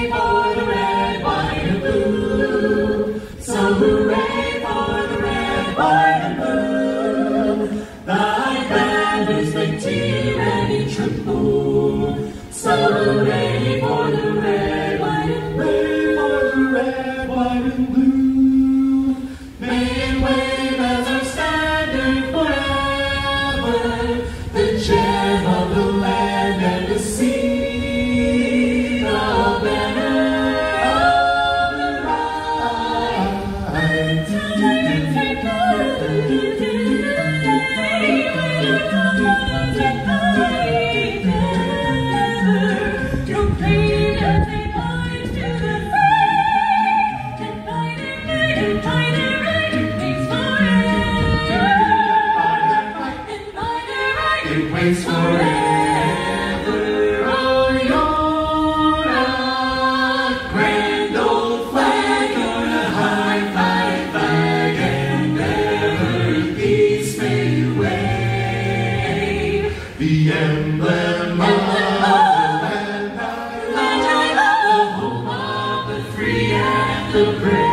for the red, white, and blue. So hooray for the red, white, and blue. Thy banners make tyranny tremble. So hooray for the red, white, and blue. For the red, white, and blue. May it wave as our standard forever, the gem of the land and the sea. Waits forever on your grand old flag, on a high flag, and ever peace may wave. The emblem of the land, the home of the free and the brave.